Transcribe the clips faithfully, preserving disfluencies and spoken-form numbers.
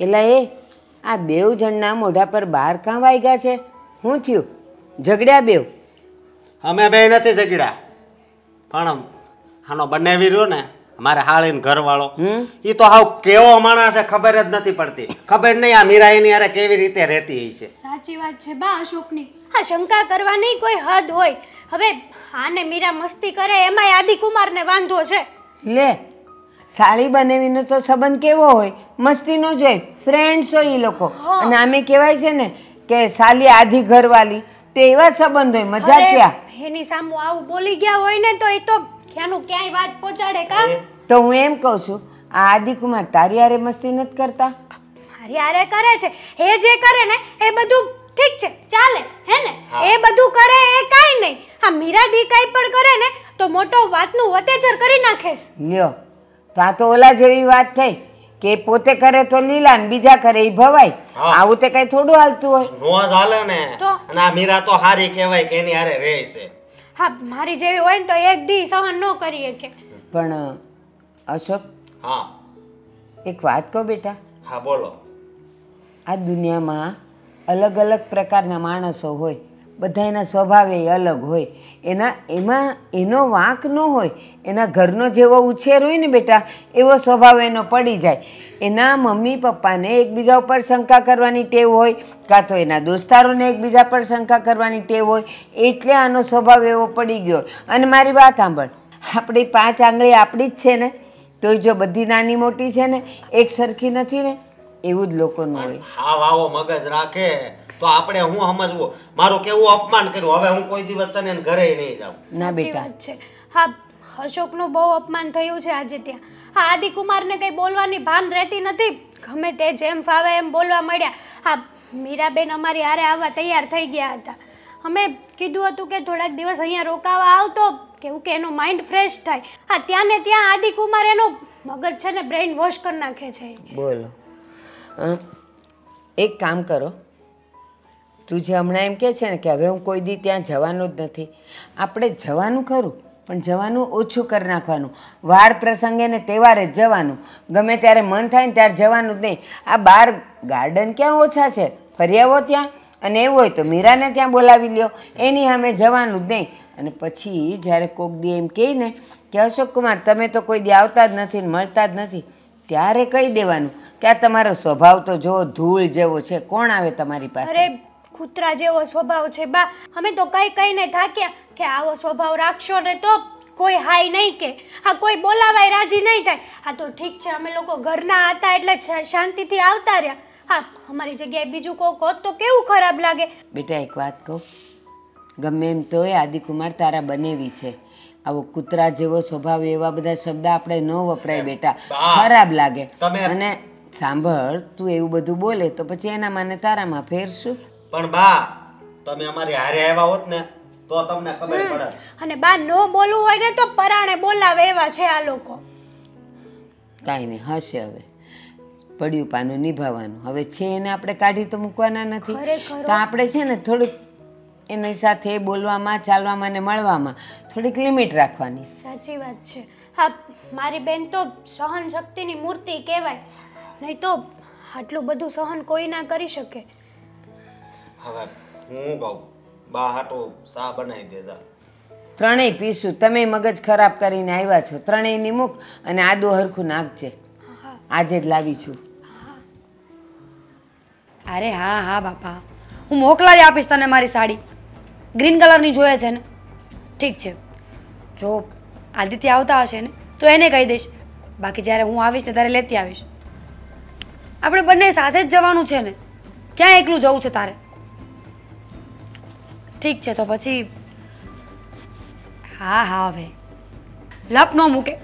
એલા એ આ બેવ જણના મોઢા પર બહાર કાં વાગ્યા છે? શું થયું? ઝઘડ્યા બેવ? અમે બે નથી ઝઘડ્યા, પણ આનો બનાવી રહ્યો ને મારે હાળીને ઘરવાળો, એ તો હાવ કેવો માણસ છે ખબર જ નથી પડતી. ખબર નહીં આ મીરા એની હારે કેવી રીતે રહેતી છે. સાચી વાત છે બા અશોકની. હા, શંકા કરવાની કોઈ હદ હોય. હવે આને મીરા મસ્તી કરે એમાંય આદિકુમારને વાંધો છે. લે, સાળી બનાવીનો તો સંબંધ કેવો હોય? મસ્તીનો જ હોય, ફ્રેન્ડ્સ હોય એ લોકો. અને આમે કહેવાય છે ને કે સાલી આધી ઘરવાળી, તો એવા સંબંધ હોય, મજા ક્યાં? એની સામે આવું બોલી ગયા હોય ને તો એ તો ક્યાંનું ક્યાંય વાત પહોંચાડે કા? તો હું એમ કહું છું, આ આદિકુમાર તારી હારે મસ્તી નથી કરતા? મારી હારે કરે છે. એ જે કરે ને એ બધું ઠીક છે, ચાલે હે ને? એ બધું કરે એ કાઈ નહીં. હા, મીરા દી કાઈ પણ કરે ને તો મોટો વાતનું વતેજર કરી નાખેસ. લ્યો, તો આ તો ઓલા જેવી વાત થઈ કે પોતે કરે તો લીલા ને બીજા કરે એ ભવાય. આવું તે કઈ થોડું હાલતું હોય? નો જ હાલે ને. અને આ મીરા તો હારી કહેવાય કે એની હારે રહે છે. હા, મારી જેવી હોય ને તો એક દી સહન ન કરી શકે. પણ અશોક, હા એક વાત કહો બેટા. હા બોલો. આ દુનિયામાં અલગ અલગ પ્રકારના માણસો હોય, બધાના સ્વભાવે અલગ હોય. એના એમાં એનો વાંક ન હોય. એના ઘરનો જેવો ઉછેર હોય ને બેટા, એવો સ્વભાવ એનો પડી જાય. એના મમ્મી પપ્પાને એકબીજા ઉપર શંકા કરવાની ટેવ હોય, કાં તો એના દોસ્તારોને એકબીજા પર શંકા કરવાની ટેવ હોય, એટલે આનો સ્વભાવ એવો પડી ગયો. અને મારી વાત સાંભળ, આપણી પાંચ આંગળી આપણી જ છે ને, તો જો બધી નાની મોટી છે ને એક સરખી નથી ને, એવું જ લોકોનું હોય. હા, વાવો મગજ રાખે તો આપણે હું સમજવું. મારું કેવું અપમાન કર્યું, હવે હું કોઈ દિવસ છે ને ઘરે નહીં જાઉં. ના બેટા. છે. હા, અશોકનું બહુ અપમાન થયું છે આજે ત્યાં. હા, આદિકુમારને કંઈ બોલવાની ભાન રહેતી નથી. ગમે તે જેમ ફાવે એમ બોલવા મળ્યા. હા, મીરાબેન અમારી હારે આવવા તૈયાર થઈ ગયા હતા. અમે કીધું હતું કે થોડાક દિવસ અહીંયા રોકાવા આવતો, કેવું કે એનું માઇન્ડ ફ્રેશ થાય. હા, ત્યાં ને ત્યાં આદિકુમાર એનું મગજ છે ને બ્રેઇન વોશ કરી નાખે છે. બોલો, એક કામ કરો, તું જે હમણાં એમ કહે છે ને કે હવે હું કોઈ દી ત્યાં જવાનું જ નથી, આપણે જવાનું ખરું પણ જવાનું ઓછું કરી નાખવાનું. વાર પ્રસંગે ને તહેવારે જ જવાનું. ગમે ત્યારે મન થાય ને ત્યારે જવાનું જ નહીં. આ બાર ગાર્ડન ક્યાં ઓછા છે, ફરી આવો ત્યાં. અને એવું હોય તો મીરાને ત્યાં બોલાવી લ્યો, એની સામે જવાનું જ નહીં. અને પછી જ્યારે કોક દી એમ કહે ને કે અશોક કુમાર તમે તો કોઈ દી આવતા જ નથી ને મળતા જ નથી, ત્યારે કહી દેવાનું કે આ તમારો સ્વભાવ તો જો ધૂળ જેવો છે, કોણ આવે તમારી પાસે? અરે કૂતરા જેવો સ્વભાવ છે બા. અમે તો કઈ કઈને થાક્યા કે આવો સ્વભાવ રાખશો ને તો કોઈ હાય નહીં કે, હા કોઈ બોલાવાય રાજી નહીં થાય. હા તો ઠીક છે, અમે લોકો ઘરના હતા એટલે શાંતિથી આવતા રહ્યા. હા, અમારી જગ્યાએ બીજું કોક હોત તો કેવું ખરાબ લાગે. બેટા એક વાત કહું, ગમે એમ તોય આદિકુમાર તારા બનેવી છે. આવો કૂતરા જેવો સ્વભાવ એવા બધા શબ્દ આપણે ન વપરાય બેટા, ખરાબ લાગે. અને સાંભળ, તું એવું બધું બોલે તો પછી એના માને તારામાં ફેરશું. પણ બા તમે અમારી હારે આવ્યા હોત ને તો તમને ખબર પડે. અને બા નો બોલવું હોય ને તો પરાણે બોલાવે એવા છે આ લોકો. કાંઈ નહીં, હશે હવે પડ્યું પાનું નિભાવવાનું. હવે છે એને આપણે કાઢી તો મૂકવાના નથી. તો આપણે છે ને થોડુંક એની સાથે બોલવામાં, ચાલવામાં ને મળવામાં થોડીક લિમિટ રાખવાની. સાચી વાત છે. હા, મારી બેન તો સહન શક્તિની મૂર્તિ કહેવાય, નહીં તો આટલું બધું સહન કોઈ ના કરી શકે. હવે હું કહું, બા હાટો સા બનાવી દેજા. ત્રણેય પીશું. તમે મગજ ખરાબ કરીને આવ્યા છો, ત્રણેયની મૂક અને આદુ હરખું નાખજે. આજે જ લાવી છું. અરે હા હા બાપા, હું મોકલાવી આપીશ તને મારી સાડી. ગ્રીન કલરની જોઈએ છે ને? ઠીક છે, જો આદિત્ય આવતા હશે ને તો એને કહી દઈશ. બાકી જ્યારે હું આવીશ ને ત્યારે લેતી આવીશ. આપણે બંને સાથે જ જવાનું છે ને, ક્યાં એકલું જવું છે તારે? ઠીક છે તો પછી હા હા હવે લપ ન મૂકે.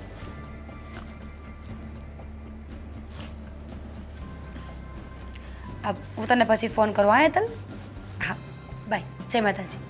હું તને પછી ફોન કરું. હા હેતલ, હા બાય, જય માતાજી.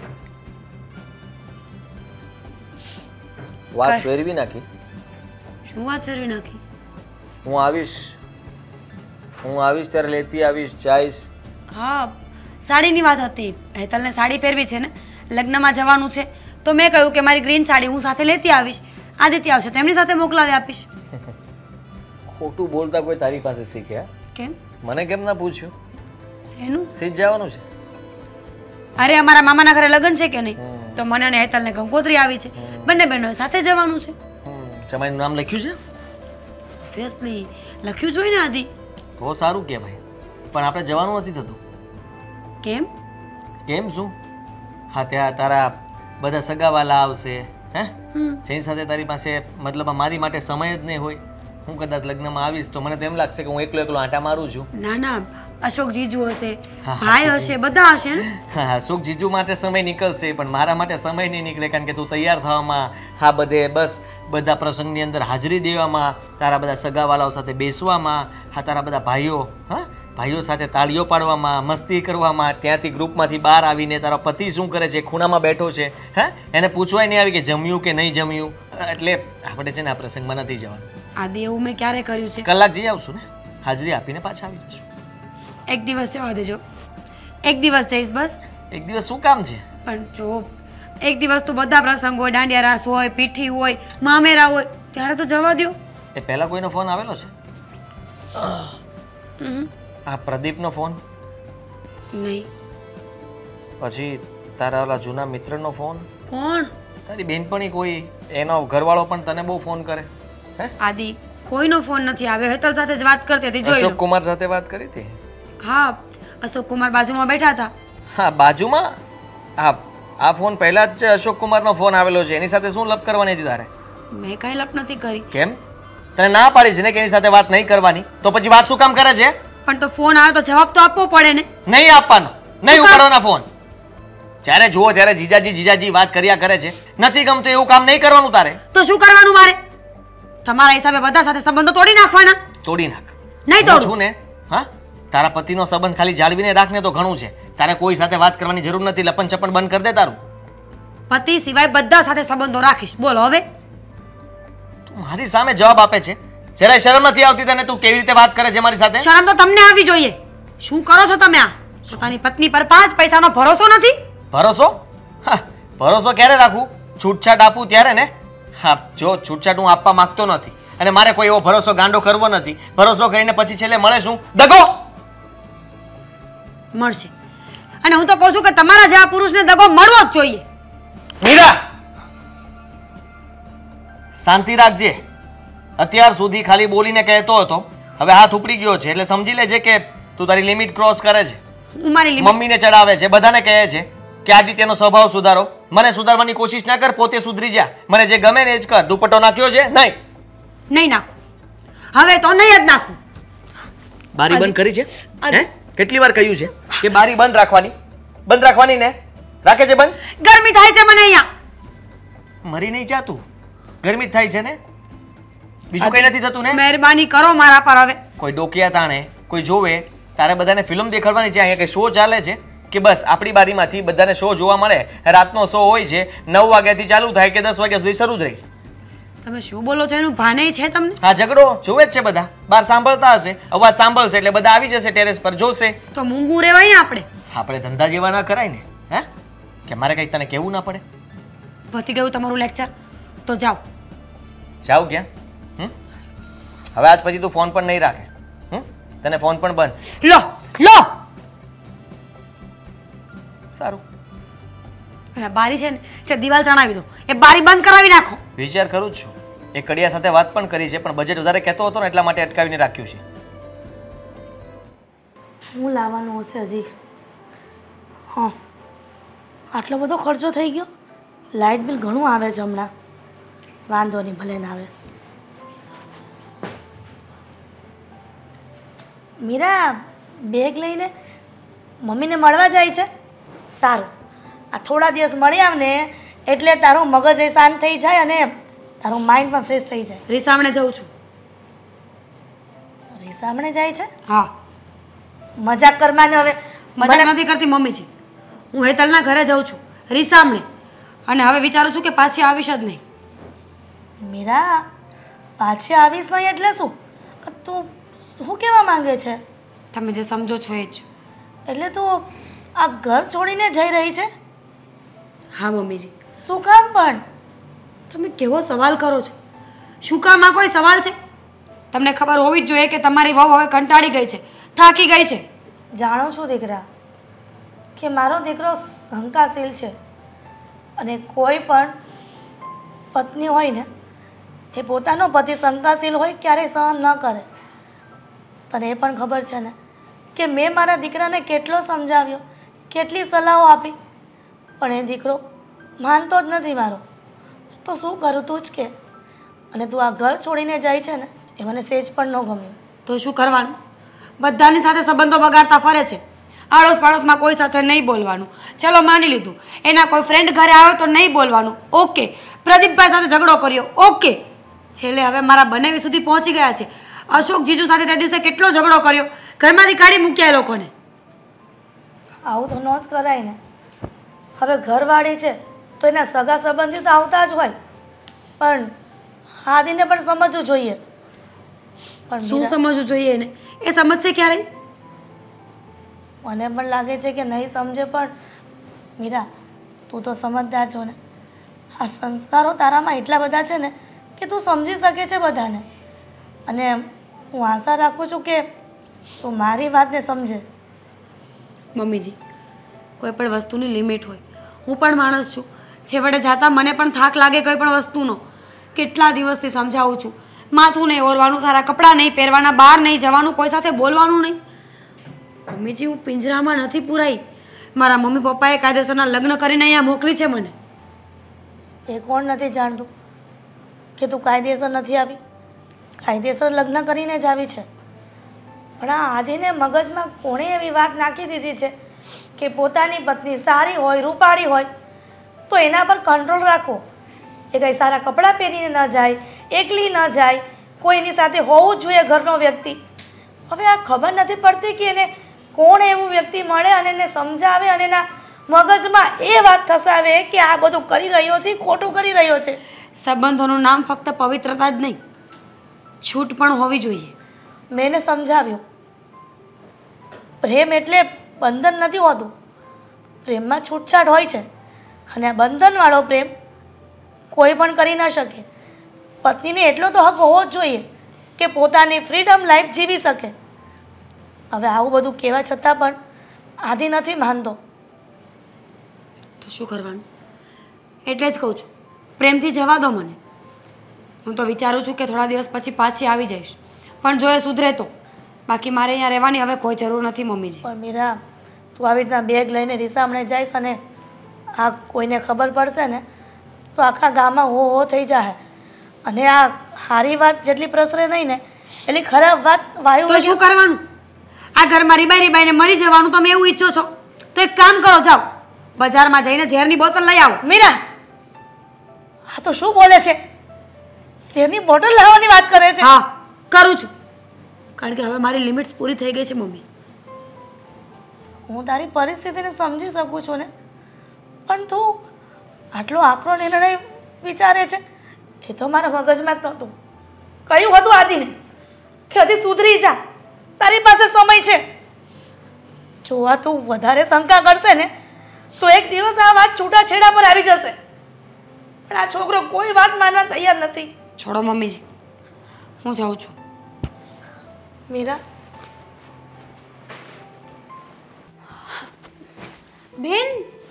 વાત ફેરવી નાખી. શું વાત ફેરવી નાખી? હું આવીશ, હું આવીશ ત્યારે લેતી આવીશ, જઈશ. હા, સાડીની વાત હતી. હેતલને સાડી પહેરવી છે ને, લગ્નમાં જવાનું છે, તો મેં કહ્યું કે મારી ગ્રીન સાડી હું સાથે લેતી આવીશ. આદિત્ય આવશે તો એમની સાથે મોકલાવી આપીશ. ખોટું બોલતા કોઈ તારી પાસે શીખ્યા? કેમ? મને કેમ ના પૂછ્યું? શેનું? સીધ જવાનું છે. અરે અમારા મામાના ઘરે લગ્ન છે કે નહીં, તો મને અને હેતલને કંકોત્રી આવી છે, બંને બહેનો સાથે જવાનું છે. જમાઈનું નામ લખ્યું છે? ઓબ્વિયસલી લખ્યું જ હોય ને આદિ. બહુ સારું કહેવાય, પણ આપણે જવાનું નથી થતું. કેમ? કેમ શું? હા, ત્યાં તારા બધા સગાવાલા આવશે, હે? જેની સાથે તારી પાસે મતલબ મારી માટે સમય જ નહીં હોય. હું કદાચ લગ્નમાં આવીશ તો મને તો એમ લાગશે કે હું એકલો એકલો આંટા મારું છું. ના ના, અશોક જીજુ હશે, ભાઈ હશે, બધા હશે ને. હા, અશોક જીજુ માટે સમય નીકળશે, પણ મારા માટે સમય નહીં નીકળે, કારણ કે તું તૈયાર થવામાં, હા બધે બસ બધા પ્રસંગની અંદર હાજરી દેવામાં, તારા બધા સગાવાલાઓ સાથે બેસવામાં, હા તારા બધા ભાઈઓ, હા ભાઈઓ સાથે તાળીઓ પાડવામાં, મસ્તી કરવામાં, ત્યાંથી ગ્રુપમાંથી બહાર આવીને તારો પતિ શું કરે છે, ખૂણામાં બેઠો છે, હે એને પૂછવાય નહીં આવી કે જમ્યું કે નહીં જમ્યું. એટલે આપણે છે ને આ પ્રસંગમાં નથી જવાનું. આદિ એવું મેં ક્યારે કર્યું છે? કલાક જઈ આવશું ને, હાજરી આપીને પાછા આવી જશું. એક દિવસ જવા દેજો, એક દિવસ જઈશ બસ. એક દિવસ શું કામ છે? પણ જો એક દિવસ તો બધા પ્રસંગ હોય, દાંડિયા રાસ હોય, પીઠી હોય, મામેરા હોય, ત્યારે તો જવા દો. એ પહેલા કોઈનો ફોન આવેલો છે? હમ. આ પ્રદીપનો ફોન? નહીં. પછી તારા ઓલા જૂના મિત્રનો ફોન? કોણ? તારી બેનપણી કોઈ, એનો ઘરવાળો પણ તને બહુ ફોન કરે? હે? આદિ કોઈનો ફોન નથી આવ્યો, હેતલ સાથે જ વાત કરતી હતી, જોઈ લો. અશોક કુમાર સાથે વાત કરી હતી? હા, અશોક કુમાર બાજુમાં બેઠા હતા. હા, બાજુમાં? હા, આ ફોન પહેલા જ છે, અશોક કુમારનો ફોન આવેલો છે, એની સાથે શું લપ કરવાની હતી તારે? મેં કઈ લપ નથી કરી. કેમ? તને ના પાડી છે ને કે એની સાથે વાત નહીં કરવાની, તો પછી વાત શું કામ કરે છે? પણ તો ફોન આવ્યો તો જવાબ તો આપવો પડે ને. નહીં આપવાનો, નહીં ઉપાડવાના ફોન. જ્યારે જુઓ ત્યારે જીજાજી જીજાજી વાત કર્યા કરે છે. નથી ગમતું એવું કામ નહીં કરવાનું તારે. તો શું કરવાનું મારે? તમારા હિસાબે બધા સાથે સંબંધો તોડી નાખવાના? તોડી નાખ. નહીં તોડું છું ને. હા, તારા પતિનો સંબંધ ખાલી જાળવીને રાખને તો ઘણું છે. તારે કોઈ સાથે વાત કરવાની જરૂર નથી. લપન ચપન બંધ કરી દે તારું. પતિ સિવાય બધા સાથે સંબંધો રાખીશ. બોલ હવે. તું મારી સામે જવાબ આપે છે, જરાય શરમ નથી આવતી તને? તું કેવી રીતે વાત કરે છે મારી સાથે? શરમ તો તમને આવવી જોઈએ. શું કરો છો તમે આ? પોતાની પત્ની પર પાંચ પૈસાનો ભરોસો નથી? ભરોસો? હા, ભરોસો ક્યારે રાખું? છૂટછાટ આપું ત્યારે ને. હા, જો છૂટછાટ હું આપવા માંગતો નથી અને મારે કોઈ એવો ભરોસો ગાંડો કરવો નથી. ભરોસો કરીને પછી છેલ્લે મળે શું? દગો મળશે. અને હું તો કહું છું કે તમારા જેવા પુરુષને દગો મળવો જ જોઈએ. મીરા, શાંતિ રાખજે. અત્યાર સુધી ખાલી બોલીને કહેતો હતો, હવે હાથ ઉપડી ગયો છે એટલે સમજી લેજે કે તું તારી લિમિટ ક્રોસ કરે છે. હું મારી લિમિટ મમ્મીને ચડાવે છે, બધાને કહે છે કે આદિત્યનો સ્વભાવ સુધારો. મને સુધારવાની કોશિશ ના કર, પોતે સુધરી જા. મને જે ગમે ને એ જ કર. દુપટ્ટો નાખ્યો છે? નહીં. નહીં નાખું. હવે તો નહીં જ નાખું. બારી બંધ કરી છે? હે? કેટલી વાર કહ્યું છે કે બારી બંધ રાખવાની? બંધ રાખવાની ને? રાખે છે બંધ? ગરમી થાય છે મને અહીંયા. મરી નહીં જાતું? ગરમી થાય છે ને? બીજું કઈ નથી થતું ને? મહેરબાની કરો મારા પર હવે. કોઈ ડોકિયા તાણે, કોઈ જોવે, તારે બધાને ફિલ્મ દેખાડવાની છે. અહીંયા કઈ શો ચાલે છે કે બસ આપણી બારીમાંથી બધાને શો જોવા મળે? રાતનો શો હોય છે, નવ વાગ્યાથી ચાલુ થાય કે દસ વાગ્યા સુધી શરૂ જ રહી. તમે શું બોલો છો એનું ભાને છે તમને? હા, ઝઘડો જોવે જ છે બધા. બહાર સાંભળતા હશે, અવાજ સાંભળશે એટલે બધા આવી જશે ટેરેસ પર, જોશે. તો મૂંગું રહેવાય ને આપણે. આપણે ધંધા જેવા ના કરાય ને. હે? કે મારે કંઈક તને કેવું ના પડે? પતી ગયું તમારું લેક્ચર, તો જાઓ. જાવ ક્યાં? હમ? હવે આજ પછી તું ફોન પણ નહીં રાખે. હમ? તને ફોન પણ બંધ. લો લો. સારું. પેલા બારી છે ને તે દિવાલ ચણાવી દો, એ બારી બંધ કરાવી નાખો. વિચાર કરું જ છું. એ કડિયા સાથે વાત પણ કરી છે, પણ બજેટ વધારે કહેતો હતો ને એટલા માટે અટકાવીને રાખ્યું છે. હું લાવવાનું હશે હજી? હા, આટલો બધો ખર્ચો થઈ ગયો. લાઇટ બિલ ઘણું આવે છે હમણાં. વાંધો નહીં, ભલે ના આવે. મીરા બેગ લઈને મમ્મીને મળવા જાય છે? સારું, આ થોડા દિવસ મળી આવ ને એટલે તારું મગજ એ શાંત થઈ જાય અને તારું માઇન્ડ પણ ફ્રેશ થઈ જાય. રીસામણે જઉં છું. રીસામણે જાય છે? હા. મજાક કરવાને હવે. મજાક નથી કરતી મમ્મીજી. હું હેતલના ઘરે જાઉં છું રીસામણે, અને હવે વિચારું છું કે પાછી આવીશ જ નહીં. મીરા, પાછી આવીશ નહીં એટલે શું? તું શું કહેવા માંગે છે? તમે જે સમજો છો એ જ. એટલે તું આ ઘર છોડીને જઈ રહી છે? હા મમ્મીજી. શું કામ પણ? તમે કેવો સવાલ કરો છો? શું કામ? આ કોઈ સવાલ છે? તમને ખબર હોવી જ જોઈએ કે તમારી વહુ હવે કંટાળી ગઈ છે, થાકી ગઈ છે. જાણો છું દીકરા કે મારો દીકરો શંકાશીલ છે અને કોઈ પણ પત્ની હોય ને એ પોતાનો પતિ શંકાશીલ હોય ક્યારેય સહન ન કરે. તને એ પણ ખબર છે ને કે મેં મારા દીકરાને કેટલો સમજાવ્યો, કેટલી સલાહો આપી, પણ એ દીકરો માનતો જ નથી મારો. તો શું કરું તું જ કે. અને તું આ ઘર છોડીને જાય છે ને એ મને સેજ પણ ન ગમ્યું. તો શું કરવાનું? બધાની સાથે સંબંધો બગાડતા ફરે છે. આડોશ પાડોશમાં કોઈ સાથે નહીં બોલવાનું, ચલો માની લીધું. એના કોઈ ફ્રેન્ડ ઘરે આવ્યો તો નહીં બોલવાનું, ઓકે. પ્રદીપભાઈ સાથે ઝઘડો કર્યો, ઓકે. છેલ્લે હવે મારા બનેવી સુધી પહોંચી ગયા છે. અશોક જીજુ સાથે તે દિવસે કેટલો ઝઘડો કર્યો, ઘરમાંથી કાઢી મૂક્યા એ લોકોને. આવું તો ન જ કરાય ને. હવે ઘરવાળી છે તો એના સગા સંબંધી તો આવતા જ હોય, પણ આદિને પણ સમજવું જોઈએ. પણ શું મીરા, સમજવું જોઈએ એને? એ સમજશે ક્યારે? મને પણ લાગે છે કે નહીં સમજે, પણ મીરા તું તો સમજદાર છો ને. આ સંસ્કારો તારામાં એટલા બધા છે ને કે તું સમજી શકે છે બધાને. અને હું આશા રાખું છું કે તું મારી વાતને સમજે. મમ્મીજી, કોઈ પણ વસ્તુની લિમિટ હોય. હું પણ માણસ છું. છેવટે જાતા મને પણ થાક લાગે કોઈ પણ વસ્તુનો. કેટલા દિવસથી સમજાવું છું, માથું નહીં ઓરવાનું, સારા કપડાં નહીં પહેરવાના, બહાર નહીં જવાનું, કોઈ સાથે બોલવાનું નહીં. મમ્મીજી, હું પિંજરામાં નથી પુરાઈ. મારા મમ્મી પપ્પાએ કાયદેસરના લગ્ન કરીને અહીંયા મોકલી છે મને. એ કોણ નથી જાણતું કે તું કાયદેસર નથી આવી? કાયદેસર લગ્ન કરીને જ આવી છે. પણ આ આદિને મગજમાં કોણે એવી વાત નાખી દીધી છે કે પોતાની પત્ની સારી હોય, રૂપાળી હોય તો એના પર કંટ્રોલ રાખો. એ કંઈ સારા કપડાં પહેરીને ન જાય, એકલી ન જાય, કોઈની સાથે હોવું જ જોઈએ ઘરનો વ્યક્તિ. હવે આ ખબર નથી પડતી કે એને કોણ એવું વ્યક્તિ મળે અને એને સમજાવે અને એના મગજમાં એ વાત થસાવે કે આ બધું કરી રહ્યો છે, ખોટું કરી રહ્યો છે. સંબંધોનું નામ ફક્ત પવિત્રતા જ નહીં, છૂટ પણ હોવી જોઈએ. મેં એને સમજાવ્યું, પ્રેમ એટલે બંધન નથી હોતું, પ્રેમમાં છૂટછાટ હોય છે. અને આ બંધનવાળો પ્રેમ કોઈ પણ કરી ન શકે. પત્નીને એટલો તો હક હોવો જ જોઈએ કે પોતાની ફ્રીડમ લાઈફ જીવી શકે. હવે આવું બધું કહેવા છતાં પણ આદિ નથી માનતો. તો શું કરવાનું? એટલે જ કહું છું, પ્રેમથી જવા દો મને. હું તો વિચારું છું કે થોડા દિવસ પછી પાછી આવી જઈશ, પણ જો એ સુધરે તો. બાકી મારે અહીંયા રહેવાની હવે કોઈ જરૂર નથી મમ્મીજી. પણ મીરા, તું આવી રીતના બેગ લઈને રીસામણે જઈશ અને આ કોઈને ખબર પડશે ને તો આખા ગામમાં હો હો થઈ જાય. અને આ સારી વાત જેટલી પ્રસરે નહીં ને એટલી ખરાબ વાત વાયુ. તો શું કરવાનું? આ ઘરમાં રીબાઈ રીબાઈને મરી જવાનું તમે એવું ઈચ્છો છો? તો એક કામ કરો, જાઓ બજારમાં જઈને ઝેરની બોટલ લઈ આવો. મીરા, આ તો શું બોલે છે? ઝેરની બોટલ લાવવાની વાત કરે છે? હા, કરું છું. કારણ કે હવે મારી લિમિટ્સ પૂરી થઈ ગઈ છે મમ્મી. હું તારી પરિસ્થિતિને સમજી શકું છું ને, પણ તું આટલો આકરો નિર્ણય વિચારે છે એ તો મારા મગજમાં જ નહોતું. કહ્યું હતું આદિને કે હજી સુધરી જા, તારી પાસે સમય છે. જો આ તું વધારે શંકા કરશે ને તો એક દિવસ આ વાત છૂટાછેડા પર આવી જશે. પણ આ છોકરો કોઈ વાત માનવા તૈયાર નથી. છોડો મમ્મીજી, હું જાઉં છું. મીરા, બેન,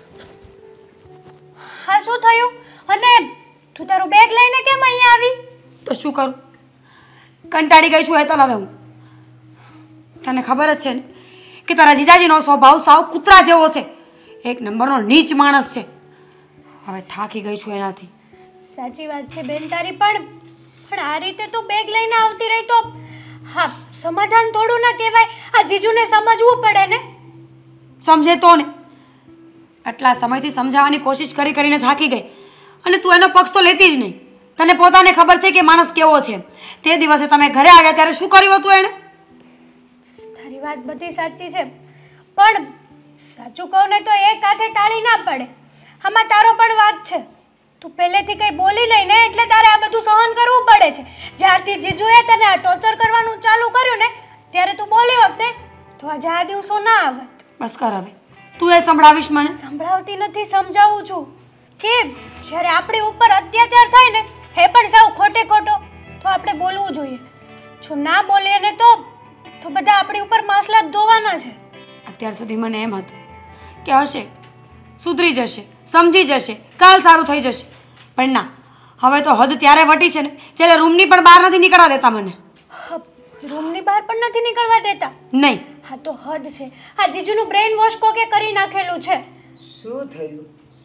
હા શું થયું? અને તું તારું બેગ લઈને કેમ અહીંયા આવી? તો શું કરું? કંટાળી ગઈ છું હેતલ હવે હું. તને ખબર જ છે ને કે તારા જીજાજીનો સ્વભાવ સાવ કૂતરા જેવો છે. એક નંબરનો નીચ માણસ છે. હવે થાકી ગઈ છું એનાથી. સાચી વાત છે બેન તારી, પણ પણ આ રીતે તું બેગ લઈને આવતી રહી તો હા સમાધાન થોડું ના કહેવાય. આ જીજુને સમજવું પડે ને. સમજે તો ને. આટલા સમયથી સમજાવવાની કોશિશ કરી કરીને થાકી ગઈ અને તું એનો પક્ષ તો લેતી જ નહીં. તને પોતાને ખબર છે કે માણસ કેવો છે. તે દિવસે તમે ઘરે આવ્યા ત્યારે શું કર્યું હતું એણે? તારી વાત બધી સાચી છે, પણ સાચું કહું ને તો એક હાથે તાળી ના પડે. આમાં તારો પણ વાત છે. તું પહેલેથી કંઈ બોલી નહીં ને એટલે તારે આ બધું સહન કરવું પડે છે. જ્યારથી જીજુએ તને આ ટોર્ચર કરવાનું ચાલુ કર્યું ને ત્યારે તું બોલી હોત ને તો આજે આ દિવસો ના આવત. બસ કર હવે, તું એ સંભળાવીશ મને? સંભળાવતી નથી, સમજાવું છું કે જ્યારે આપણી ઉપર અત્યાચાર થાય ને એ પણ સાવ ખોટે ખોટો તો આપણે બોલવું જોઈએ. જો ના બોલીએ ને તો તો બધા આપણી ઉપર માસલા ધોવાના છે. અત્યાર સુધી મને એમ હતું કે હશે, સુધરી જશે, સમજી જશે, કાલ સારું થઈ જશે, પણ ના, હવે તો હદ ત્યારે વટી છે ને જ્યારે રૂમની પણ બહાર નથી નીકળવા દેતા મને. રૂમની બહાર પણ નથી નીકળવા દેતા? નહીં. હા તો હદ છે. આ જીજુનું બ્રેઇન વોશ કોકે કરી નાખેલું છે. શું થયું?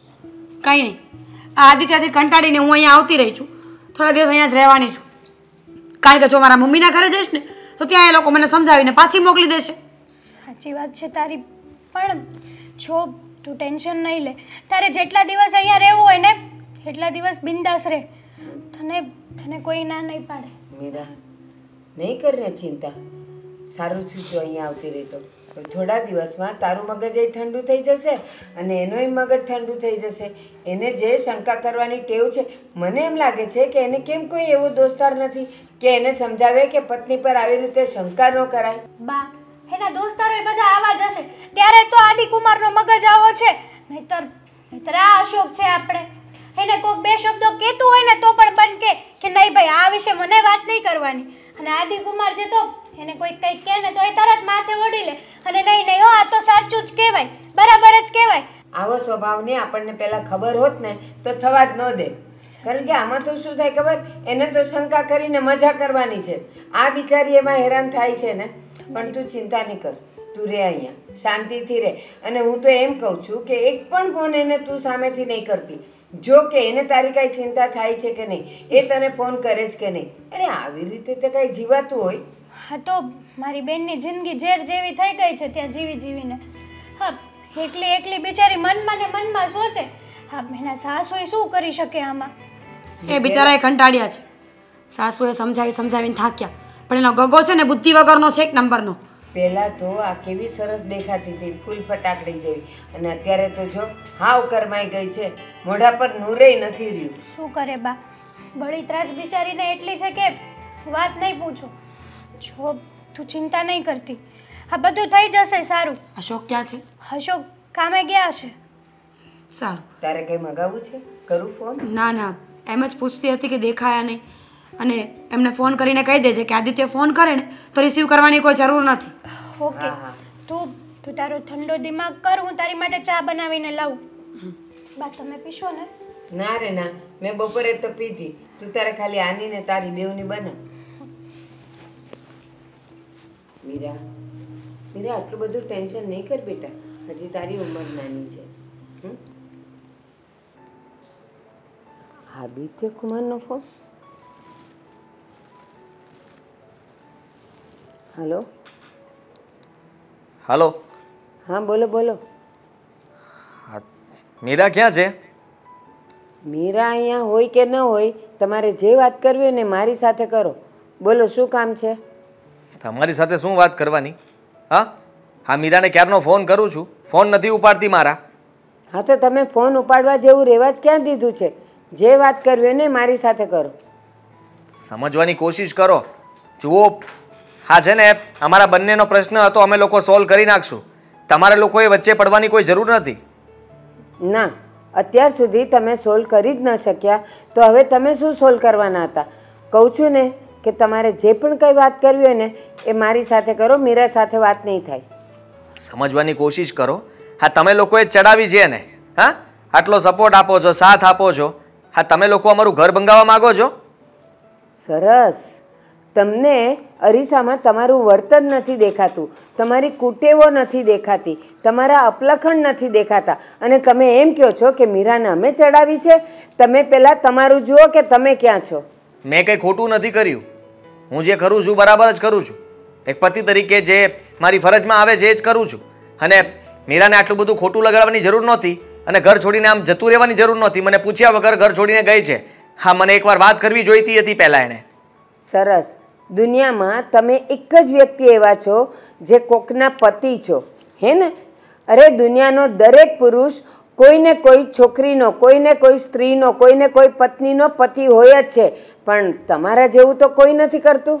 કંઈ નહીં. આ આદિત્યથી કંટાળીને હું અહીંયા આવતી રહી છું. થોડા દિવસ અહીંયા જ રહેવાની છું. કારણ કે જો મારા મમ્મીના ઘરે જઈશ ને તો ત્યાં એ લોકો મને સમજાવીને પાછી મોકલી દેશે. સાચી વાત છે તારી, પણ જો તું ટેન્શન નહીં લે. તારે જેટલા દિવસ અહીંયા રહેવું હોય ને એટલા દિવસ બિંદાસ રહે. તને તને કોઈ ના નહીં પાડે. મીરા, નહીં કરને ચિંતા. સારું છું જો અહીંયા આવતી રહેતો. થોડા દિવસમાં તારું મગજ એ ઠંડુ થઈ જશે અને એનોય મગજ ઠંડુ થઈ જશે. એને જે શંકા કરવાની ટેવ છે, મને એમ લાગે છે કે એને કેમ કોઈ એવો દોસ્તાર નથી કે એને સમજાવે કે પત્ની પર આવી રીતે શંકા ન કરાય. બા, એના દોસ્તારો એ બધા આવા જશે ત્યારે તો આદિકુમારનો મગજ આવો છે. નહીતર નહીતર આ અશોક છે આપણે, એને કોઈક બે શબ્દો કહેતું હોય ને તો પણ બન કે કે નહીં ભાઈ આ વિશે મને વાત નહીં કરવાની. અને આદિકુમાર છે તો એને કોઈ કંઈક કહે ને તો એ તરત માથે ઓઢી લે અને નહીં નહીં હો આ તો સાચું જ કહેવાય, બરાબર જ કહેવાય. આવો સ્વભાવની આપણને પહેલાં ખબર હોત ને તો થવા જ ન દે. કારણ કે આમાં તો શું થાય ખબર, એને તો શંકા કરીને મજા કરવાની છે. આ બિચારી એમાં હેરાન થાય છે ને. પણ તું ચિંતા નહીં કર, તું રહે અહીંયા શાંતિથી રહે. અને હું તો એમ કહું છું કે એક પણ ફોન એને તું સામેથી નહીં કરતી. જો કે એને તારી કાંઈ ચિંતા થાય છે કે નહીં, એ તને ફોન કરે જ કે નહીં. અરે આવી રીતે તે કાંઈ જીવાતું હોય? હા તો મારી બેનની જિંદગી ઝેર જેવી થઈ ગઈ છે ત્યાં જીવી જીવીને. હા, એકલી એકલી બિચારી મનમાં ને મનમાં સોચે. હા, એના સાસુએ શું કરી શકે આમાં? એ બિચારા એ કંટાળ્યા છે. સાસુએ સમજાવી સમજાવીને થાક્યા, પણ એનો ગગો છે ને બુદ્ધિ વગરનો છે, એક નંબરનો. પહેલાં તો આ કેવી સરસ દેખાતી હતી, ફૂલ ફટાકડી જેવી, અને અત્યારે તો જો હાવ કરમાઈ ગઈ છે. મોઢા પર નૂરેય નથી રહ્યું. શું કરે બા, બળીત્રાજ બિચારીને એટલી છે કે વાત નહીં પૂછો. જો તું ચિંતા નહીં કરતી, આ બધું થઈ જશે સારું. અશોક ક્યાં છે? અશોક કામે ગયા છે. સારું. તારે કંઈ મગાવવું છે? કરું ફોન? ના ના, એમ જ પૂછતી હતી કે દેખાયા નહીં. અને એમને ફોન કરીને કહી દેજે કે આદિત્ય ફોન કરે ને તો રિસીવ કરવાની કોઈ જરૂર નથી. ઓકે, તું તું તારો ઠંડો દિમાગ કર, હું તારી માટે ચા બનાવીને લાવું. બા તમે પીશો ને? ના રે ના, મેં બપોરે તો પીધી. તું તારે ખાલી આની ને તારી બેવની બનાવ. મીરા, મીરા આટલું બધું ટેન્શન નહીં કર બેટા, હજી તારી ઉંમર નાની છે. હમ? આદિત્ય કુમારનો ફોન? Hello hello. હા બોલો બોલો. મીરા ક્યાં છે? મીરા અહીંયા હોય કે ન હોય, તમારે જે વાત કરવી હોય ને મારી સાથે કરો. બોલો શું કામ છે? તમારી સાથે શું વાત કરવાની? હા હા, મીરાને ક્યારનો ફોન કરું છું, ફોન નથી ઉપાડતી મારા. હા તો તમે ફોન ઉપાડવા જેવું રેવાજ ક્યાં દીધું છે? જે વાત કરવી હોય ને મારી સાથે કરો. સમજવાની કોશિશ કરો. જુઓ, હા છે ને, અમારા બંનેનો પ્રશ્ન હતો, અમે લોકો સોલ્વ કરી નાખશું. તમારે લોકોએ વચ્ચે પડવાની કોઈ જરૂર નથી. ના, અત્યાર સુધી તમે સોલ્વ કરી જ ન શક્યા તો હવે તમે શું સોલ્વ કરવાના હતા? કહું છું ને કે તમારે જે પણ કંઈ વાત કરવી હોય ને એ મારી સાથે કરો, મીરા સાથે વાત નહીં થાય. સમજવાની કોશિશ કરો. હા, તમે લોકોએ ચડાવી છે ને, હા, આટલો સપોર્ટ આપો છો, સાથ આપો છો. હા, તમે લોકો અમારું ઘર ભંગાવવા માંગો છો? સરસ. તમને અરીસામાં તમારું વર્તન નથી દેખાતું, તમારી કુટેવો નથી દેખાતી, તમારા અપલખણ નથી દેખાતા, અને તમે એમ કહો છો કે મીરાને અમે ચડાવી છે. તમે પહેલાં તમારું જુઓ કે તમે ક્યાં છો. મેં કંઈ ખોટું નથી કર્યું. હું જે કરું છું બરાબર જ કરું છું. એક પતિ તરીકે જે મારી ફરજમાં આવે છે એ જ કરું છું. અને મીરાને આટલું બધું ખોટું લગાડવાની જરૂર નહોતી અને ઘર છોડીને આમ જતું રહેવાની જરૂર નહોતી. મને પૂછ્યા વગર ઘર છોડીને ગઈ છે. હા, મને એકવાર વાત કરવી જોઈતી હતી પહેલાં એણે. સરસ. દુનિયામાં તમે એક જ વ્યક્તિ એવા છો જે કોકના પતિ છો, હે ને? અરે દુનિયાનો દરેક પુરુષ કોઈને કોઈ છોકરીનો, કોઈને કોઈ સ્ત્રીનો, કોઈને કોઈ પત્નીનો પતિ હોય જ છે, પણ તમારા જેવું તો કોઈ નથી કરતું.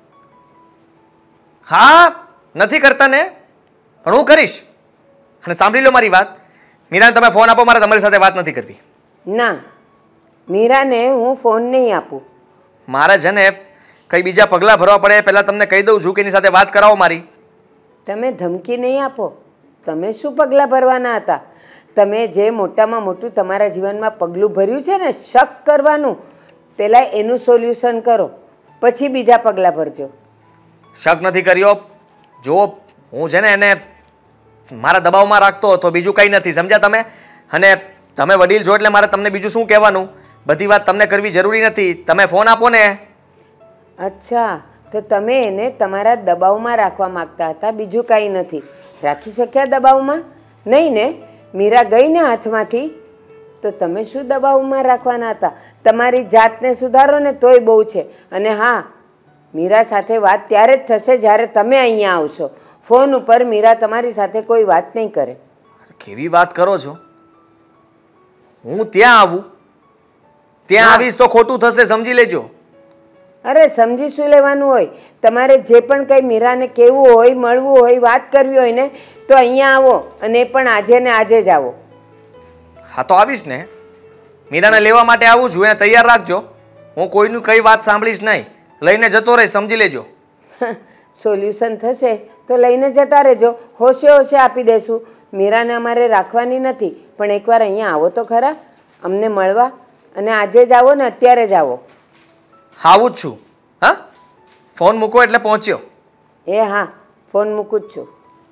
હા, નથી કરતા ને, પણ હું કરીશ. અને સાંભળી લો મારી વાત, મીરાને તમે ફોન આપો, મારે તમારી સાથે વાત નથી કરવી. ના, મીરાને હું ફોન નહીં આપું. મારે છે ને કઈ બીજા પગલાં ભરવા પડે પહેલાં તમને કહી દઉં છું કે એની સાથે વાત કરાવો મારી. તમે ધમકી નહીં આપો. તમે શું પગલાં ભરવાના હતા? તમે જે મોટામાં મોટું તમારા જીવનમાં પગલું ભર્યું છે ને, શક કરવાનું, પહેલાં એનું સોલ્યુશન કરો, પછી બીજા પગલાં ભરજો. શક નથી કર્યો. જો હું છે ને એને મારા દબાવમાં રાખતો હતો, બીજું કંઈ નથી, સમજ્યા તમે? અને તમે વડીલ છો એટલે મારે તમને બીજું શું કહેવાનું? બધી વાત તમને કરવી જરૂરી નથી. તમે ફોન આપો ને. અચ્છા, તો તમે એને તમારા દબાવમાં રાખવા માંગતા હતા, બીજું કાંઈ નથી. રાખી શક્યા દબાવમાં? નહીં ને? મીરા ગઈ ને હાથમાંથી, તો તમે શું દબાવમાં રાખવાના હતા? તમારી જાતને સુધારો ને તોય બહુ છે. અને હા, મીરા સાથે વાત ત્યારે જ થશે જ્યારે તમે અહીંયા આવશો. ફોન ઉપર મીરા તમારી સાથે કોઈ વાત નહીં કરે. કેવી વાત કરો છો? હું ત્યાં આવું? ત્યાં આવીશ તો ખોટું થશે, સમજી લેજો. અરે સમજી શું લેવાનું હોય? તમારે જે પણ કંઈ મીરાને કહેવું હોય, મળવું હોય, વાત કરવી હોય ને, તો અહીંયા આવો, અને પણ આજે ને આજે જ આવો. હા તો આવીશ ને. મીરાને લેવા માટે આવું છું, એને તૈયાર રાખજો. હું કોઈનું કઈ વાત સાંભળીશ નહીં, લઈને જતો રહીશ, સમજી લેજો. સોલ્યુશન થશે તો લઈને જતા રહેજો, હોશે હોશે આપી દેશું. મીરાને અમારે રાખવાની નથી, પણ એકવાર અહીંયા આવો તો ખરા અમને મળવા. અને આજે જ આવો ને, અત્યારે જ આવો. આવું જ છું. હા, ફોન મૂકો એટલે પહોંચ્યો. એ હા, ફોન મૂકું જ છું.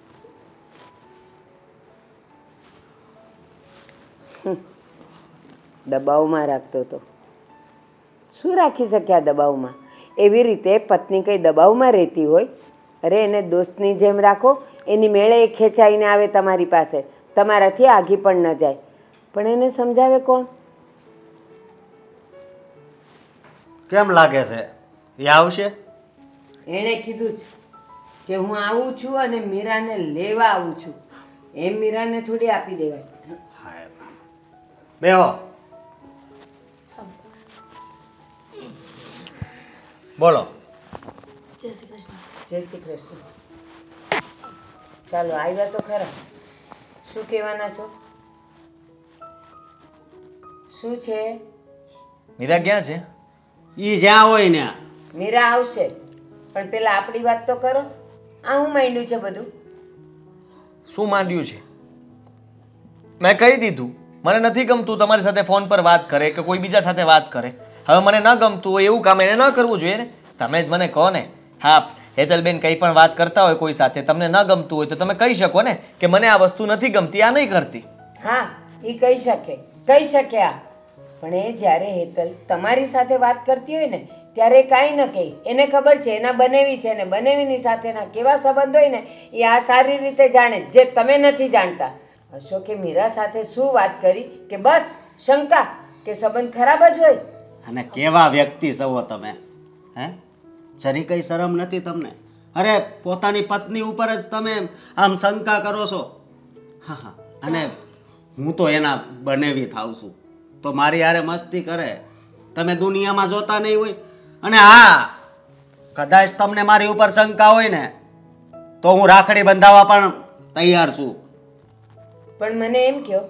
દબાવમાં રાખતો હતો. શું રાખી શક્યા દબાવમાં? એવી રીતે પત્ની કંઈ દબાવમાં રહેતી હોય? અરે એને દોસ્તની જેમ રાખો, એની મેળે એ ખેંચાઈને આવે તમારી પાસે, તમારાથી આઘી પણ ન જાય. પણ એને સમજાવે કોણ? કેમ લાગે છે એ આવશે? એણે કીધું છે કે હું આવું છું અને મીરાને લેવા આવું છું. એમ મીરાને થોડી આપી દેવાય. બેહો. બોલો. જય શ્રી કૃષ્ણ. જય શ્રી કૃષ્ણ. ચાલો આવ્યા તો ખરા. શું કહેવાના છો? શું છે? મીરા ક્યાં છે? ઈ જ્યાં હોય ને. મીરા આવશે, પણ પેલા આપણી વાત તો કરો. આ હું માંડ્યું છે બધું? શું માંડ્યું છે? મેં કહી દીધું, મને નથી ગમતું તમારી સાથે ફોન પર વાત કરે કે કોઈ બીજા સાથે વાત કરે. હવે મને ન ગમતું હોય એવું કામ એને ન કરવું જોઈએ ને. તમે જ મને કહો ને. હા, હેતલબેન કંઈ પણ વાત કરતા હોય કોઈ સાથે, તમને ન ગમતું હોય તો તમે કહી શકો ને કે મને આ વસ્તુ નથી ગમતી, આ નહીં કરતી. હા, એ કહી શકે, કહી શકે આ. પણ એ જ્યારે હેતલ તમારી સાથે વાત કરતી હોય ને, ત્યારે કાંઈ ન કહે. એને ખબર છે એના બનેવી છે ને બનેવીની સાથેના કેવા સંબંધ હોય ને, એ આ સારી રીતે જાણે, જે તમે નથી જાણતા. અશોકે મીરા સાથે શું વાત કરી કે બસ શંકા કે સંબંધ ખરાબ જ હોય? અને કેવા વ્યક્તિ છો તમે? હે, જરી કઈ શરમ નથી તમને? અરે પોતાની પત્ની ઉપર જ તમે આમ શંકા કરો છો. હા હા, અને હું તો એના બનેવી થાવ છું તો મારી હારે મસ્તી કરે. તમે દુનિયામાં જોતા નહીં હોય. અને હા, કદાચ તમને મારી ઉપર શંકા હોય ને તો હું રાખડી બંધાવવા પણ તૈયાર છું. પણ મને એમ કહો,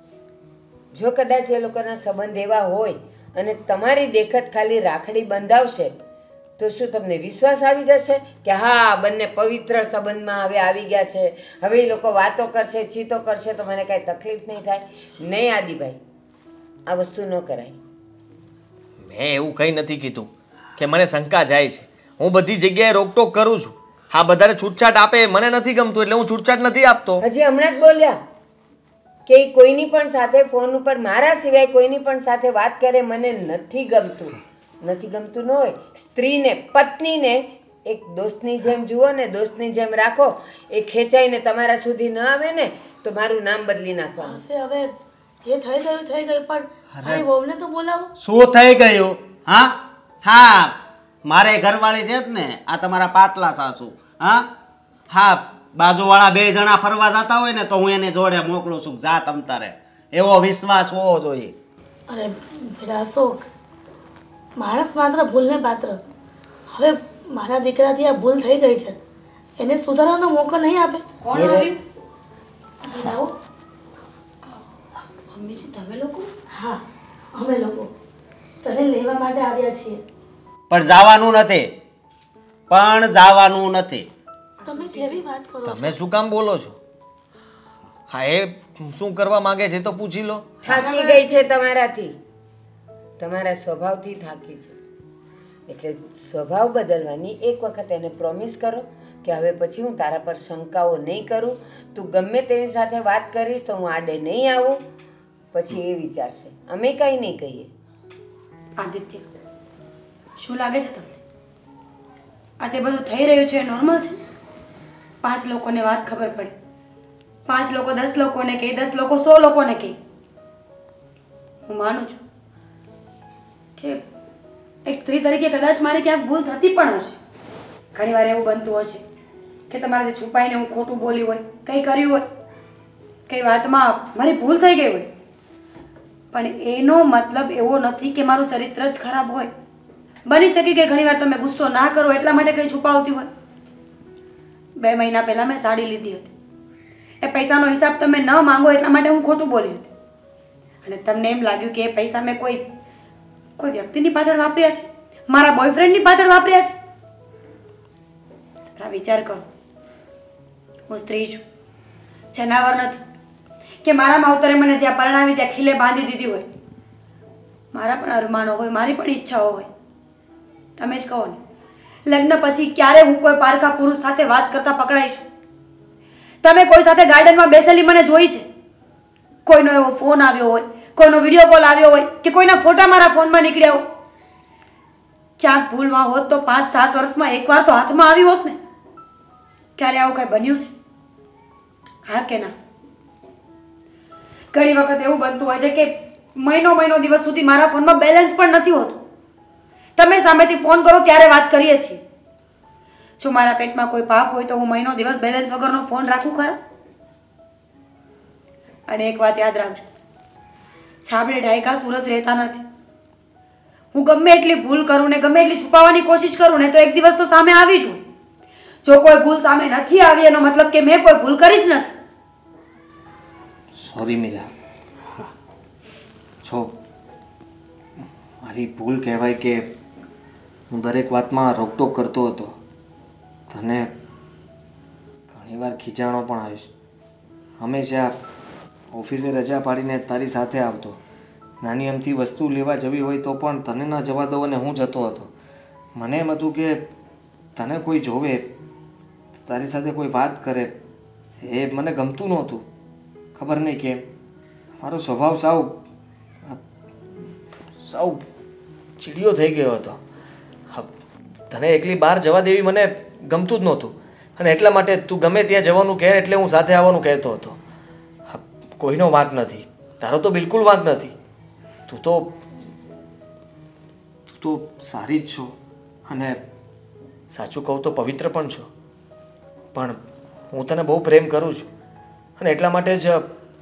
જો કદાચ એ લોકોના સંબંધ એવા હોય અને તમારી દેખત ખાલી રાખડી બંધાવશે, તો શું તમને વિશ્વાસ આવી જશે કે હા બંને પવિત્ર સંબંધમાં હવે આવી ગયા છે, હવે એ લોકો વાતો કરશે, ચીતો કરશે તો મને કાંઈ તકલીફ નહીં થાય? નહીં આદિભાઈ, આ વસ્તુ ન કરાય. મેં એવું કંઈ નથી કીધું કે મને શંકા જાય છે. હું બધી જગ્યાએ રોકટોક કરું છું. હા, બધાને છૂટછાટ આપે, મને નથી ગમતું એટલે હું છૂટછાટ નથી આપતો. હજી હમણાં જ બોલ્યા કે કોઈની પણ સાથે ફોન ઉપર મારા સિવાય કોઈની પણ સાથે વાત કરે મને નથી ગમતું. નથી ગમતું ન હોય, સ્ત્રીને પત્નીને એક દોસ્તની જેમ જુઓ ને, દોસ્તની જેમ રાખો. એ ખેંચાઈને તમારા સુધી ન આવે ને તો મારું નામ બદલી નાખવાનું. હશે, હવે જે થઈ ગયું થઈ ગયું, પણ મારી વહુને તો બોલાવો. શું થઈ ગયું? હા હા, મારે ઘરવાળી છે જ ને, આ તમારા પાટલા સાસુ. હા હા, બાજુવાળા બે જણા ફરવા જતા હોય ને તો હું એને જોડે મોકલું છું, જા તમ તારે. એવો વિશ્વાસ હોવો જોઈએ. અરે બેટા અશોક, માણસ માત્ર ભૂલને પાત્ર. હવે મારા દીકરાથી આ ભૂલ થઈ ગઈ છે, એને સુધારવાનો મોકો નહીં આપે. કોણ આવ્યું? લાવો. મમ્મીજી તમે લોકો? હા, અમે લોકો તને લેવા માટે આવ્યા છીએ. પણ જવાનું નથી. પણ જવાનું નથી. તમે કેવી વાત કરો છો? તમે શું કામ બોલો છો? હા, એ શું કરવા માંગે છે તો પૂછી લો. થાકી ગઈ છે તમારાથી, તમારા સ્વભાવથી થાકી છે. એટલે સ્વભાવ બદલવાની એક વખત એને પ્રોમિસ કરો કે હવે પછી હું તારા પર શંકાઓ નહીં કરું, તું ગમે તેની સાથે વાત કરીશ તો હું આડે નહીં આવું. પછી એ વિચારશે, અમે કંઈ નહીં કહીએ. આદિત્ય, શું લાગે છે તમને આજે બધું થઈ રહ્યું છે એ નોર્મલ છે? પાંચ લોકોને વાત ખબર પડે, પાંચ લોકો દસ લોકોને કહે, દસ લોકો સો લોકોને કહે. હું માનું છું કે એક સ્ત્રી તરીકે કદાચ મારે ક્યાંક ભૂલ થતી પણ હશે. ઘણી વાર એવું બનતું હશે કે તમારાથી છુપાઈને હું ખોટું બોલી હોય, કંઈ કર્યું હોય, કઈ વાતમાં મારી ભૂલ થઈ ગઈ હોય. પણ એનો મતલબ એવો નથી કે મારું ચરિત્ર જ ખરાબ હોય. બની શકે કે ઘણીવાર તમે ગુસ્સો ના કરો એટલા માટે કંઈ છુપાવતી હોય. બે મહિના પહેલાં મેં સાડી લીધી હતી, એ પૈસાનો હિસાબ તમે ન માંગો એટલા માટે હું ખોટું બોલી હતી. અને તમને એમ લાગ્યું કે એ પૈસા મેં કોઈ કોઈ વ્યક્તિની પાછળ વાપર્યા છે, મારા બોયફ્રેન્ડની પાછળ વાપર્યા છે. જરા વિચાર કરો, હું સ્ત્રી છું, જનાવર નથી કે મારા માવતરે મને જ્યાં પરણાવી ત્યાં ખીલે બાંધી દીધી હોય. મારા પણ અરમાનો હોય, મારી પણ ઈચ્છાઓ હોય. તમે જ કહો ને, લગ્ન પછી ક્યારે હું કોઈ પારકા પુરુષ સાથે વાત કરતા પકડાઈ છું? તમે કોઈ સાથે ગાર્ડનમાં બેસેલી મને જોઈ છે? કોઈનો એવો ફોન આવ્યો હોય, કોઈનો વિડીયો કોલ આવ્યો હોય કે કોઈના ફોટા મારા ફોનમાં નીકળ્યા હોય? ક્યાંક ભૂલમાં હોત તો પાંચ સાત વર્ષમાં એકવાર તો હાથમાં આવી હોત ને. ક્યારે આવું કઈ બન્યું છે? હા કે ના? ઘણી વખત એવું બનતું હોય છે કે મહિનો મહિનો દિવસ સુધી મારા ફોનમાં બેલેન્સ પણ નથી હોતું. તમે સામેથી ફોન કરો ત્યારે વાત કરીએ છીએ. જો મારા પેટમાં કોઈ પાપ હોય તો હું મહિનો દિવસ બેલેન્સ વગરનો ફોન રાખું ખરા? અને એક વાત યાદ રાખજો, છાબડે ઢાયકા સુરત રહેતા નથી. હું ગમે એટલી ભૂલ કરું ને ગમે એટલી છુપાવવાની કોશિશ કરું ને તો એક દિવસ તો સામે આવી જ હોય. જો કોઈ ભૂલ સામે નથી આવી એનો મતલબ કે મેં કોઈ ભૂલ કરી જ નથી. સોરી મીરા, જો મારી ભૂલ કહેવાય કે હું દરેક વાતમાં રોકટોક કરતો હતો. તને ઘણીવાર ખીજાણો પણ આવીશ. હંમેશા ઓફિસે રજા પાડીને તારી સાથે આવતો. નાની અમથી વસ્તુ લેવા જવી હોય તો પણ તને ન જવા દઉં અને હું જતો હતો. મને એમ હતું કે તને કોઈ જોવે, તારી સાથે કોઈ વાત કરે, એ મને ગમતું નહોતું. ખબર નહીં કેમ મારો સ્વભાવ સાવ સાવ ચીડિયો થઈ ગયો હતો. તને એકલી બહાર જવા દેવી મને ગમતું જ નહોતું અને એટલા માટે તું ગમે ત્યાં જવાનું કહે એટલે હું સાથે આવવાનું કહેતો હતો. કોઈનો વાંક નથી, તારો તો બિલકુલ વાંક નથી. તું તો તું તો સારી જ છો અને સાચું કહું તો પવિત્ર પણ છો. પણ હું તને બહુ પ્રેમ કરું છું અને એટલા માટે જ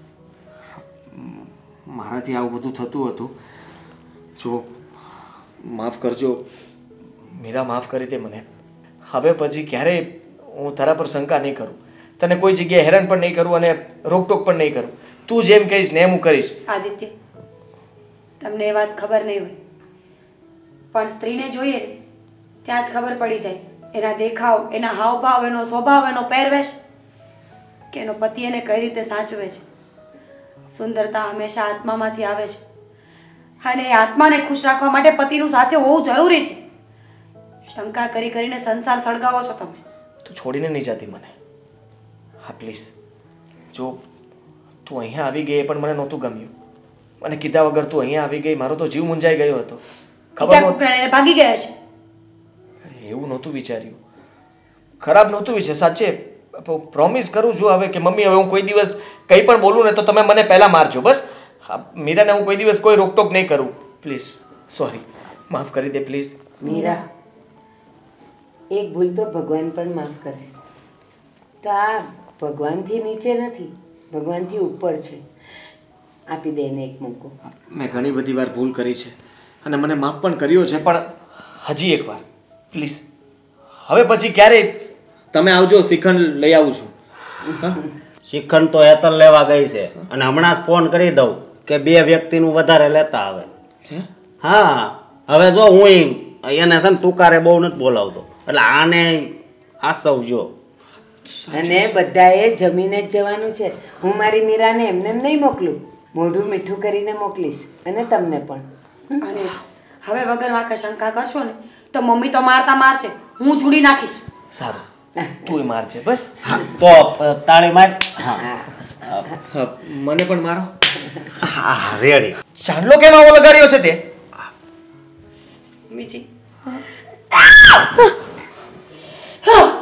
મારાથી આવું બધું થતું હતું. જો માફ કરજો મીરા, માફ કરી દે મને. હવે પછી ક્યારેય હું તારા પર શંકા નહીં કરું, તને કોઈ જગ્યાએ હેરાન પણ નહીં કરું અને રોકટોક પણ નહીં કરું. તું જેમ કહીશ ને એમ હું કરીશ. આદિત્ય, તમને એ વાત ખબર નહીં હોય પણ સ્ત્રીને જોઈએ ને ત્યાં જ ખબર પડી જાય એના દેખાવ, એના હાવભાવ, એનો સ્વભાવ, એનો પહેરવેશ કે એનો પતિ એને કઈ રીતે સાચવે છે. સુંદરતા હંમેશા આત્મામાંથી આવે છે અને એ આત્માને ખુશ રાખવા માટે પતિનું સાથે હોવું જરૂરી છે. શંકા કરી કરીને સંસાર સળગાવો છો તમે. તું છોડીને નહીં જતી મને. હા પ્લીઝ, જો તું અહીંયા આવી ગઈ એ પણ મને નહોતું ગમ્યું. મને કીધા વગર તું અહીંયા આવી ગઈ, મારો તો જીવ મૂંઝાઈ ગયો હતો. ખબર નહોતી ભાગી ગયા છે. એવું નહોતું વિચાર્યું, ખરાબ નહોતું વિચાર્યું. સાચે પ્રોમિસ કરું છું હવે કે મમ્મી હવે હું કોઈ દિવસ કંઈ પણ બોલું ને તો તમે મને પહેલાં મારજો. બસ મીરાને હું કોઈ દિવસ કોઈ રોકટોક નહીં કરું. પ્લીઝ, સોરી, માફ કરી દે પ્લીઝ. મીરા, એક ભૂલ તો ભગવાન પણ માફ કરે. તો આ ભગવાનથી નીચે નથી, ભગવાનથી ઉપર છે. આપી દે એને એક મોકો. મેં ઘણી બધી વાર ભૂલ કરી છે અને મને માફ પણ કર્યો છે, પણ હજી એક વાર પ્લીઝ, હવે પછી ક્યારેય તમે આવજો, શ્રીખંડ લઈ આવું છું. શ્રીખંડ તો હેતલ લેવા ગઈ છે અને હમણાં જ ફોન કરી દઉં કે બે વ્યક્તિનું વધારે લેતા આવે. હા, હવે જો હું એને છે ને તુકારે બહુ નથી બોલાવતો, એટલે આને આ સૌ જો અને બધાએ જમીને જ જવાનું છે. હું મારી મીરાને એમને એમ નહીં મોકલું, મોઢું મીઠું કરીને મોકલીશ અને તમને પણ. અને હવે વગર વાંકે શંકા કરશો ને તો મમ્મી તો મારતા મારશે, હું છોડી નાખીશ. સારું, તુંય મારજે બસ. હા તો અ, તાળી માર. હા હા, મને પણ મારો. હા રેડી. ચાંદલો કેમ આવો લગાડ્યો છે તે? મીચી